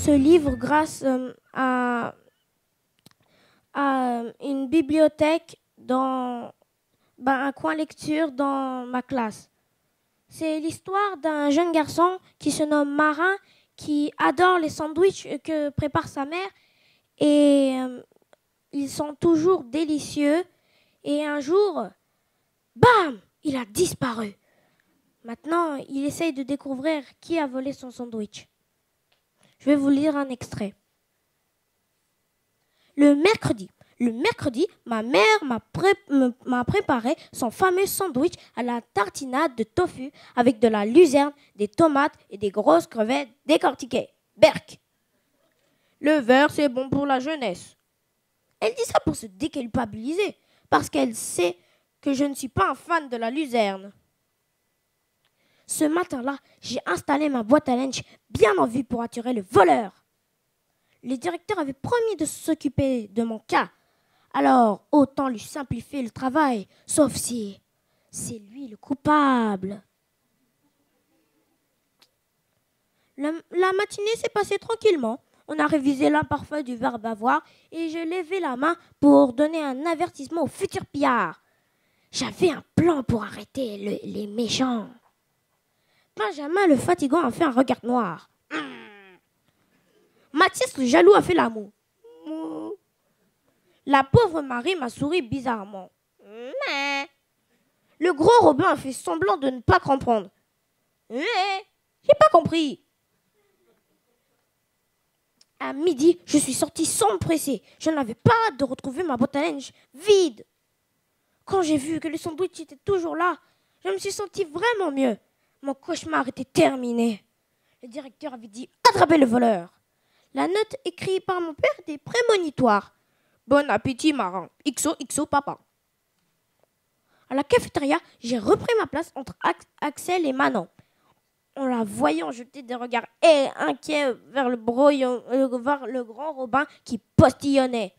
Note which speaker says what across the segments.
Speaker 1: ce livre grâce à une bibliothèque dans un coin lecture dans ma classe. C'est l'histoire d'un jeune garçon qui se nomme Marin, qui adore les sandwichs que prépare sa mère et ils sont toujours délicieux. Et un jour, bam, il a disparu. Maintenant, il essaye de découvrir qui a volé son sandwich. Je vais vous lire un extrait. Le mercredi, ma mère m'a préparé son fameux sandwich à la tartinade de tofu avec de la luzerne, des tomates et des grosses crevettes décortiquées. Berk. Le vert, c'est bon pour la jeunesse. Elle dit ça pour se déculpabiliser, parce qu'elle sait que je ne suis pas un fan de la luzerne. Ce matin-là, j'ai installé ma boîte à linge bien en vue pour attirer le voleur. Le directeur avait promis de s'occuper de mon cas. Alors, autant lui simplifier le travail, sauf si c'est lui le coupable. La matinée s'est passée tranquillement. On a révisé l'imparfait du verbe avoir et j'ai levé la main pour donner un avertissement au futur pillard. J'avais un plan pour arrêter les méchants. Benjamin le fatigant a fait un regard noir. Mathias le jaloux a fait l'amour. La pauvre Marie m'a souri bizarrement. Le gros Robin a fait semblant de ne pas comprendre. J'ai pas compris. À midi, je suis sortie sans me presser. Je n'avais pas hâte de retrouver ma boîte à linge vide. Quand j'ai vu que le sandwich était toujours là, je me suis sentie vraiment mieux. Mon cauchemar était terminé. Le directeur avait dit « Attrapez le voleur ». La note écrite par mon père était prémonitoire. « Bon appétit, Marin. XOXO, papa ». À la cafétéria, j'ai repris ma place entre Axel et Manon. En la voyant jeter des regards inquiets vers le grand Robin qui postillonnait.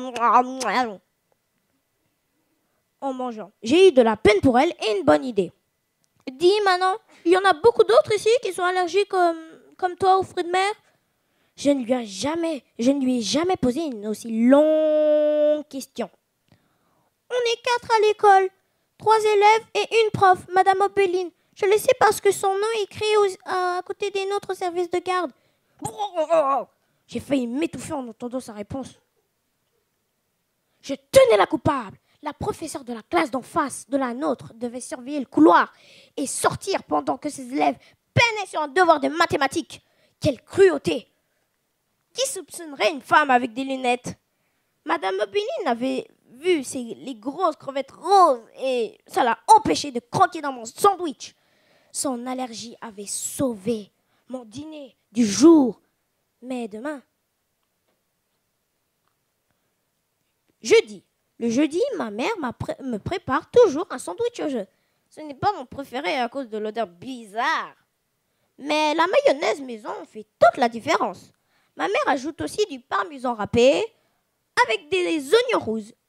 Speaker 1: En mangeant, j'ai eu de la peine pour elle et une bonne idée. Dis Manon, il y en a beaucoup d'autres ici qui sont allergiques comme toi aux fruits de mer? Je ne lui ai jamais posé une aussi longue question. On est 4 à l'école, 3 élèves et une prof, Madame Opeline. Je le sais parce que son nom est écrit à côté des nôtres au service de garde. J'ai failli m'étouffer en entendant sa réponse. Je tenais la coupable. La professeure de la classe d'en face de la nôtre devait surveiller le couloir et sortir pendant que ses élèves peinaient sur un devoir de mathématiques. Quelle cruauté! Qui soupçonnerait une femme avec des lunettes? Madame Opeline avait vu les grosses crevettes roses et ça l'a empêché de croquer dans mon sandwich. Son allergie avait sauvé mon dîner du jour. Mais demain, le jeudi, ma mère me prépare toujours un sandwich au jeu. Ce n'est pas mon préféré à cause de l'odeur bizarre. Mais la mayonnaise maison fait toute la différence. Ma mère ajoute aussi du parmesan râpé avec des oignons rouges